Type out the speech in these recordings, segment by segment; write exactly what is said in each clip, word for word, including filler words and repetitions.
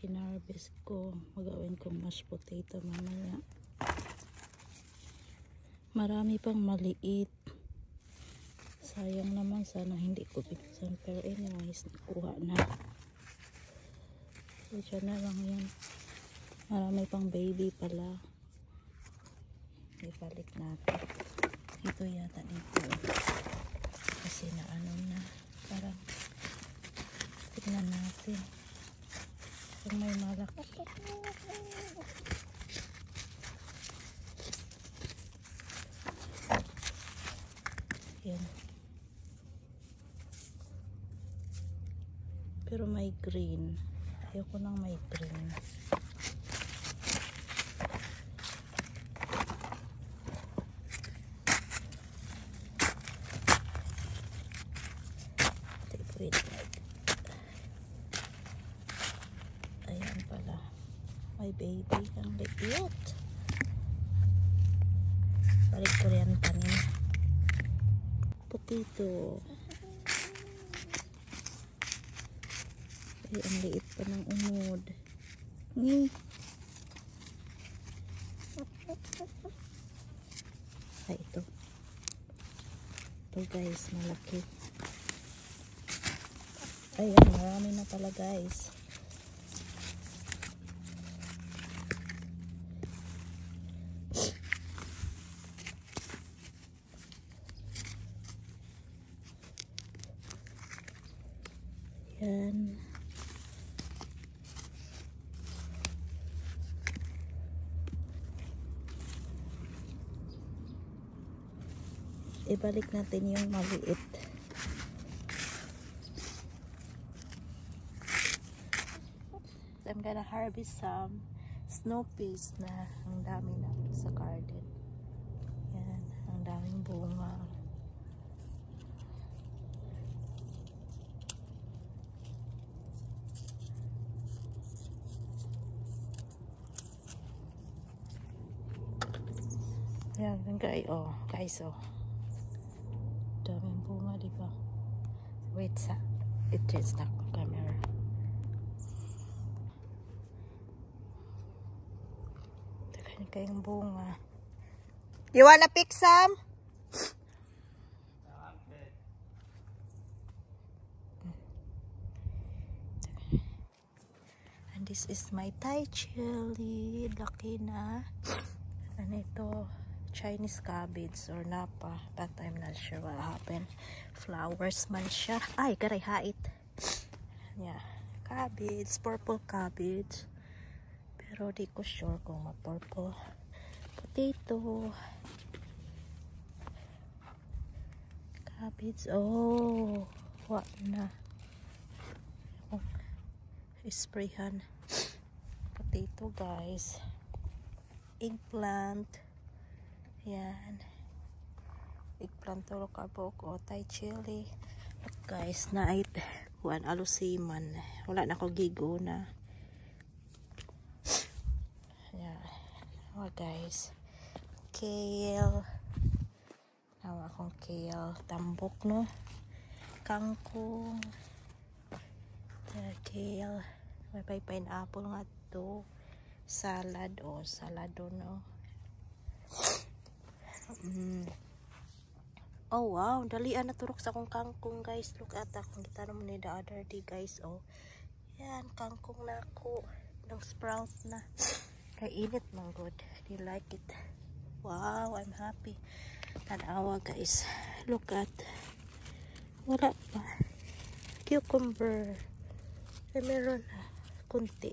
kinarvest ko. Magawin kong mashed potato mamaya. Marami pang maliit. Sayang naman, sana hindi ko pinsan. Pero anyways, nakuha na. So, dyan na lang yan. Marami pang baby pala. Ibalik natin. Ito yata dito. Kasi na ano na. Parang tignan natin. Kung may malaki. Yan. Pero may green. Ayoko nang may green. Wait, wait. Ayan pala. May baby. Ang liit. Balik ko rin tanim. Potato. Ay, ang liit pa ng unod. Ni. Ay, ito. Ito guys, malaki. Ayan, marami na pala guys. Yan. Ibalik natin yung maliit. I'm gonna harvest some snow peas na ang dami na sa garden. Yan, ang daming bunga. Yan, guys, oh, guys, oh. Daming bunga, di ba? Wait, sa it is not camera. Takanya kayong bunga. You wanna pick some? And this is my Thai chili. Laki na. Ano ito? Chinese cabbage or napa, but I'm not sure what happened. Flowers man siya. Ay, garay hait. Yeah, cabbage, purple cabbage. Pero di ko sure kung ma-purple. Potato. Cabbage. Oh, what na? Oh, sprayhan. Potato guys. Eggplant. Yan. Eggplant to carbok o Thai chili. At guys, na ay kuan alusiman. Wala na ko gigo na. Yan. Oh guys. Kale. Nawa akong kale. Tambok no. Kangkong. Kale. May pineapple nga to. Salad o salado no. Mm. Oh wow, dalian na turok sa akong kangkong guys. Look at akong kita naman ni the other day guys. Oh, yan, kangkong na ako ng sprout na. Kaya init man good. Do you like it? Wow, I'm happy. Tanawa guys. Look at. Wala pa. Cucumber. Eh, meron na. Kunti.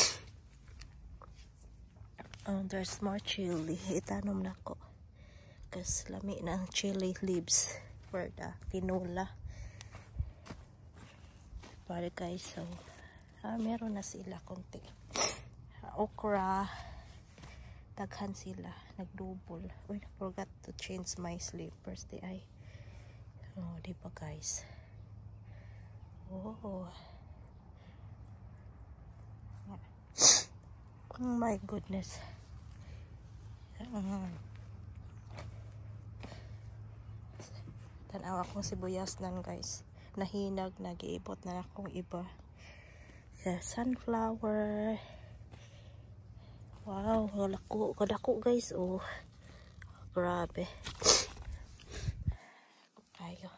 Oh, there's more chili. Itanom na ko. Kasi lami ng chili leaves for the tinola. Para guys, so ah, meron na sila konti. Okra, daghan sila, nagdouble. Uy, I forgot to change my slippers. Di ay. Oh, di ba guys? Oh. Oh my goodness. Uh, Tanawa akong sibuyas nan guys. Nahinag, nag-iibot na akong iba. the sunflower. Wow, kadako, kadako guys, oh. Grabe. Kayo.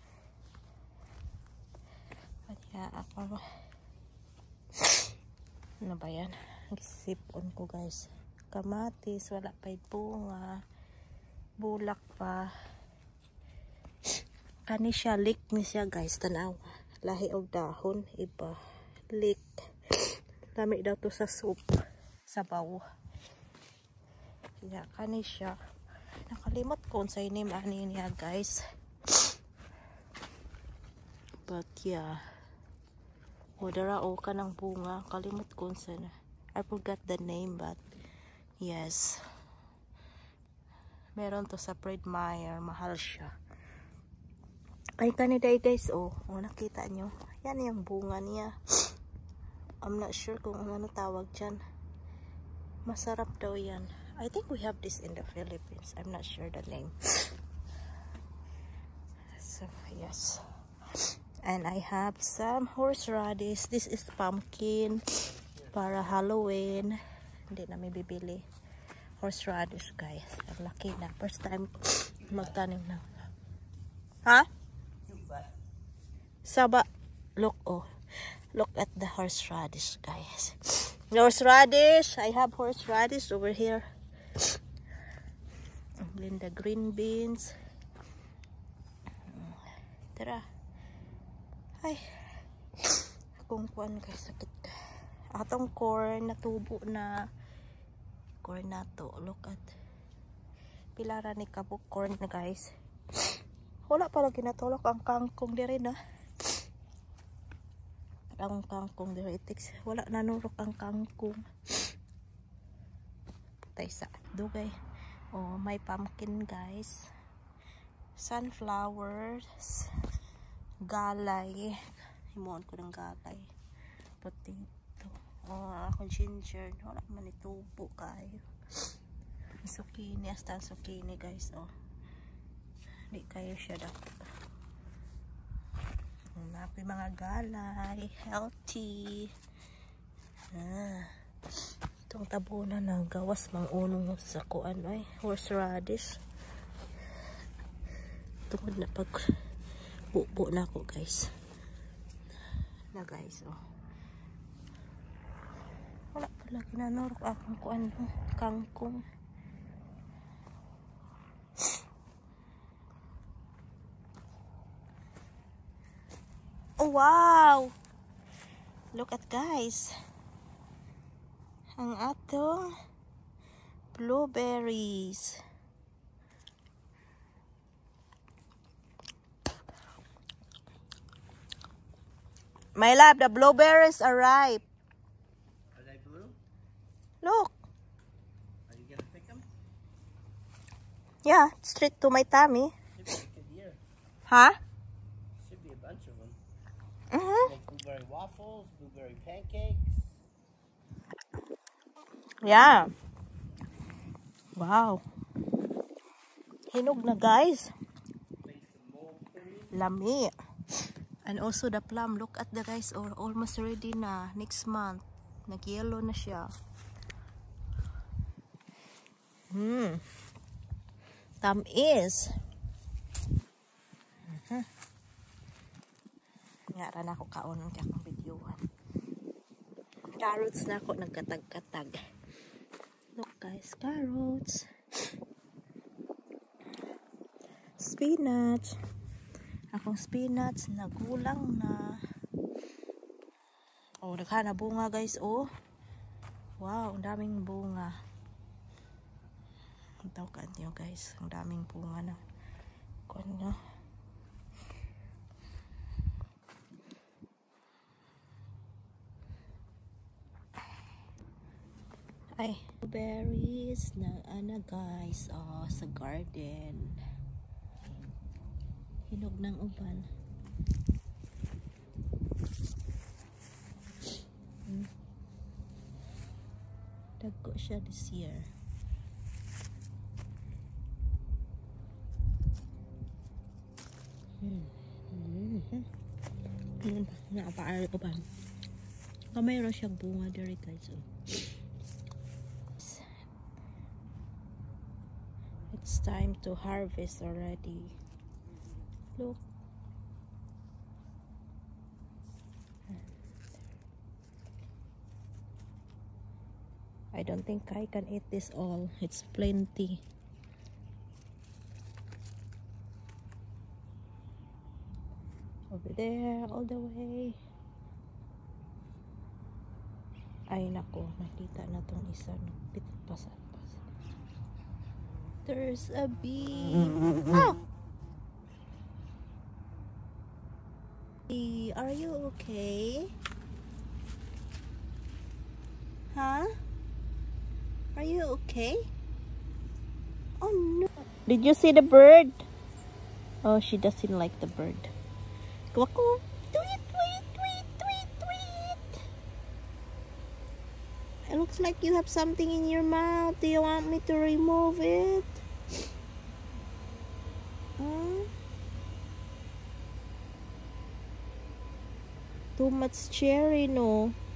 Kaya ako, ano ba yan? Gisipon ko guys. Kamatis, wala pa bunga. Bulak pa. Kani siya, lick ni siya guys, tanaw. Lahi og dahon, iba. Lick. Lami daw to sa soup. Sabaw. Kaya kani siya. Nakalimot ko sa name ani niya guys. But yeah. Odara o kanang bunga. Kalimot ko sa na. I forgot the name but yes. Meron to sa Fred Meyer. Mahal siya. Ay kaniday guys, oh. Oh, nakita nyo. Yan yung bunga niya. I'm not sure kung ano tawag dyan. Masarap daw yan. I think we have this in the Philippines. I'm not sure the name. So, yes. And I have some horseradish. This is pumpkin para Halloween. Hindi na may bibili. Horseradish, guys. Ang laki na. First time magtanim na. Ha? Saba. Look, oh. Look at the horseradish, guys. Horseradish. I have horseradish over here. And the green beans. Tara. Ay. Kung kuan guys, sakit ka. Atong corn na tubo na. Corn na to. Look at. Pilara ni kabuk corn na guys. Wala pala ginatulok ang kangkong diri na. Ang kangkong diri itiks. Wala nanurok ang kangkong. Tay sa dugay. Oh, may pumpkin guys. Sunflowers. Galay. Himuon ko ng galay. Potato. Oh, ako ginger. Wala man itubo kayo. Zucchini. Hasta zucchini guys. Oh. Hindi kayo siya dapat. Napi mga galay. Healthy. Ah. Itong tabunan na gawas mang unong sa kuan ay horseradish. Tungod na pag bubo na ako guys. Na guys oh. Wala pala ginanurok akong kuan kangkong. Oh wow! Look at guys. Ang atong blueberries. My love, the blueberries are ripe. Are they blue? Look. Are you gonna pick them? Yeah, straight to my tummy. Should be a good year. Huh? Should be a bunch of them. Mm-hmm. Make blueberry waffles, blueberry pancakes. Yeah. Wow. Hinog na guys. Make some mold cream. Lami. And also the plum. Look at the guys. Or almost ready na. Next month. Nag-yellow na siya. Hmm. Tamis. Uh-huh. Nga na ako kaunon kaya akong videohan. Carrots na ako nagkatag-katag. Look guys, carrots. Spinach. Akong spinach nagulang na. Oh, naghana bunga guys, oh. Wow, ang daming bunga. Ang tawag niyo guys, ang daming bunga na. Kuan na. Ay, berries na ana guys, oh, sa garden. Hinog ng uban. Hmm. Dagko siya this year. Hmm. Hmm. Hmm. Nga pa uban. Kamay ra siya bunga diri guys. Oh. It's time to harvest already. Look. I don't think I can eat this all. It's plenty. Over there, all the way. Ay nako, nakita na tong isa. Pasat-pasat. There's a bee. Oh! Are you okay? Huh? Are you okay? Oh no. Did you see the bird? Oh, she doesn't like the bird. Quack, tweet, tweet, tweet, tweet, tweet. It looks like you have something in your mouth. Do you want me to remove it? Hmm? Too much cherry, no?